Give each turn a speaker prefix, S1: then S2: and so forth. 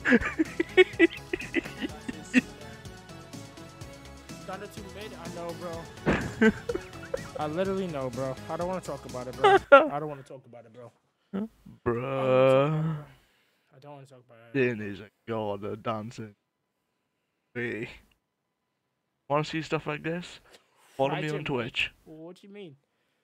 S1: Thunder 2 mid, I know, bro. I literally know, bro. I don't want to talk about it, bro. I don't want to talk about it, bro. I don't want to talk about it,
S2: Bruh.
S1: bro. I don't want to talk about it at all,
S2: Din
S1: bro.
S2: is a god of dancing. Hey. Wanna see stuff like this? Follow
S1: I
S2: me on
S1: did, man.
S2: Twitch.
S1: What do you mean?